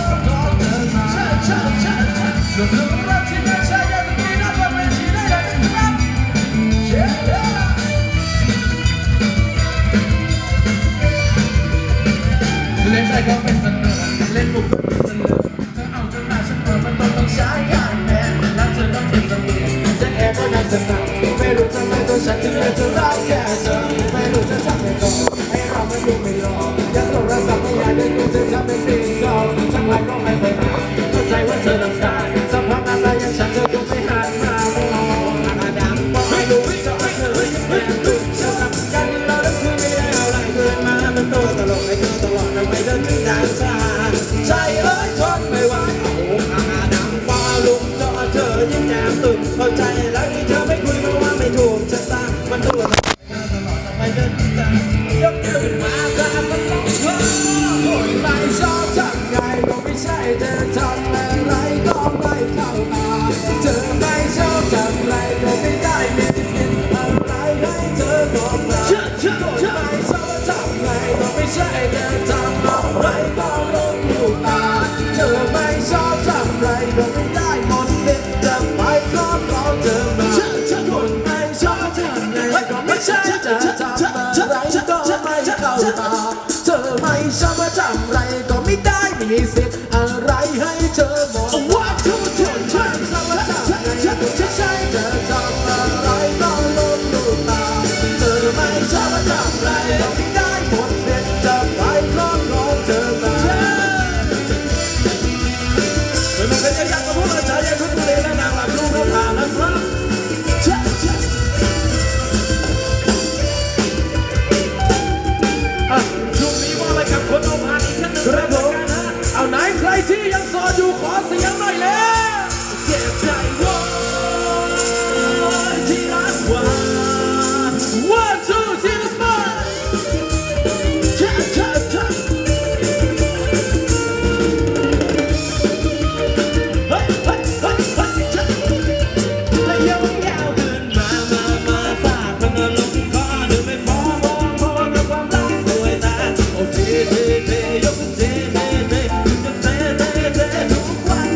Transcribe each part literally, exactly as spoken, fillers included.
ขอเธอมารวมถึงรักที่น่าใช้ได้ตรงนี้นะบนเวทีได้เลยครับเล่นใจก็เป็นสนุกเล่นบุกเป็นสนุกเธอเอาจนหน้าฉันเปิดมันต้องต้องใช้การแมนแล้วเธอต้องเป็นสมุนเส้นแอบก็น่าจะหนักไม่รู้ทำไมตัวฉันถึงได้จะรักแค่เธอไม่รู้จะทำยังไงให้เราไม่ดูไม่รอยังโทรศัพท์ไม่อยากได้ดูเธอจะไม่ติดต่อทั้งหลายก็ไม่เคยมาเข้าใจว่าเธอน้ำตาสักพักอะไรยังฉันเธอดูไม่หันมามองอาดามบอกไม่รู้จะเอาเธอแม่ดูเชื่อกับการที่เราคือไม่ได้อะไรเกินมาเป็นตัวตลกให้เธอตลอดทำไมเธอถึงด่าชาใจเอ้ยทนไม่ไหวโอ้อาดามฟ้าลุกจอเธอยิ่งแอบตื่นเข้าใจแล้วที่เธอไม่คุยเพราะว่าไม่ถูกชะตามันตัวไม่เดินตามยกมือขึ้นมาตามันต้องเธอคนไม่ชอบทำไงก็ไม่ใช่เธอทำอะไรก็ไม่เข้าตาเธอไม่ชอบทำอะไรก็ไม่ได้มีสิทธิ์อะไรให้เธอบอกมาคนไม่ชอบทำไงก็ไม่ใช่เธอทำอะไรก็ลงลูกตาเธอไม่ชอบทำอะไรก็ไม่ได้หมดสิทธิ์จะไปครอบครองเธอมาคนไม่ชอบทำไงก็ไม่ใช่จะทำอะไรก็ไม่เข้าตาเธอไม่ชอบทำอะไรก็ไม่ได้มีสิทธิ์อะไรให้เธอบอกว่าทุกคนชอบทำอะไรก็ไม่ใช่จะทำอะไรก็ลงลูกตาเธอไม่ชอบทำอะไรก็ไม่ได้หมดสิทธิ์จะไปครอบครองเธอมาเมื่อมันเป็นอย่างกับพวกเราใจยังทุกเรื่องและนางหลับลูกเราผ่านนะครับช่วงนี้ว่าอะไรกับคนเอาผ่านอีกท่านหนึ่งครับผมเอาไหนใครที่ยังโสดอยู่ขอเสียงหน่อยแล้วเจ็บใจว่าที่รักว่า one two three let's go ช้าช้าช้าเฮ้ยเฮ้ยเฮ้ยเฮ้ยช้าและยกยาวขึ้นมามามาฟาดมันลงคอหรือไม่พอมองมองกับความรักสวยตาโอ้เท่เท่เท่ยกเท่เท่เท่ยกเท่เท่เท่ทุกวัน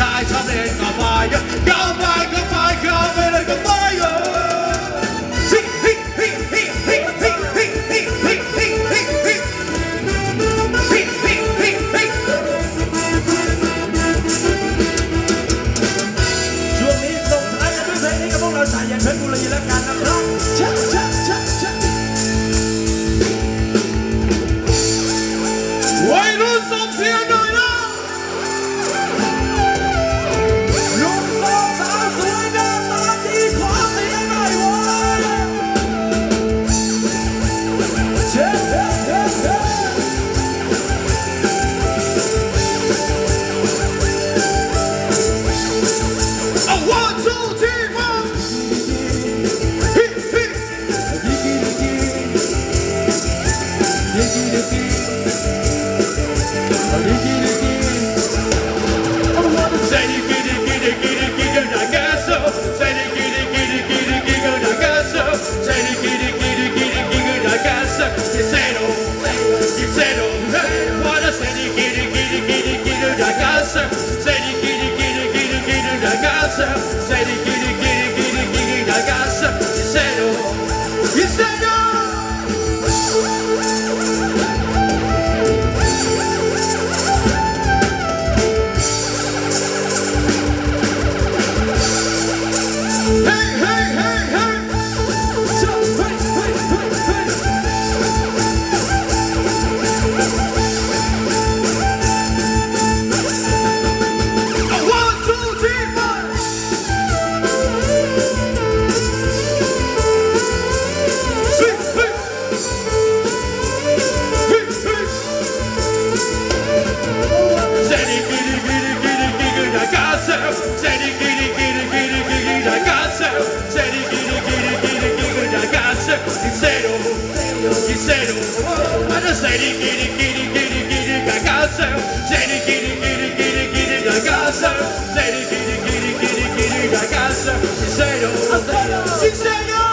Giselo, ada seri giri giri giri giri gagaso, seri giri giri giri giri gagaso, seri giri giri giri giri gagaso, Giselo, Giselo.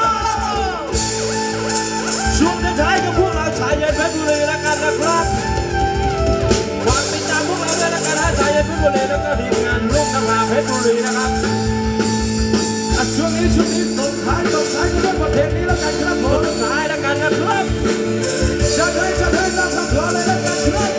ช่วงท้ายกับพวกเราชายเย็นเพชรบุรีแล้วกันนะครับฝากติดตามพวกเราด้วยแล้วกันนะชายเย็นเพชรบุรีแล้วก็ทีมงานลูกนภาเพชรบุรีนะครับช่วงนี้ช่วงนี้ส่งท้ายส่งท้ายกันด้วยบทเพลงนี้แล้วกันครับผมส่งท้ายแล้วกันนะครับจะให้จะให้รับรับรอเลยแล้วกันครับ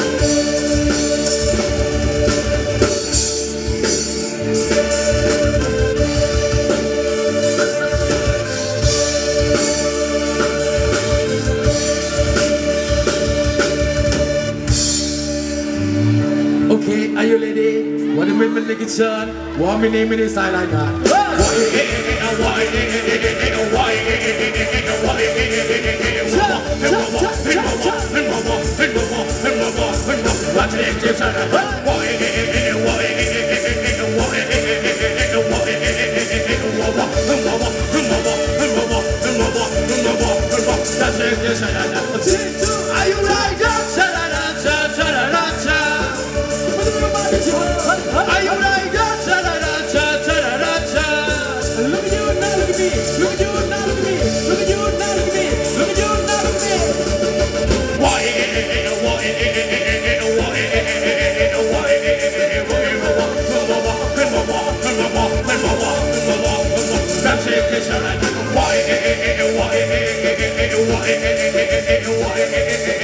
Okay, are you ready? What the women make it turn? What me name in the side like that? Are you ready? Are you ready? Look at you now, look at me. Look at you now, look at me. Look at you now, look at me. Look at you now, look at me.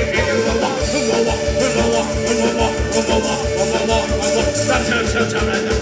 Why?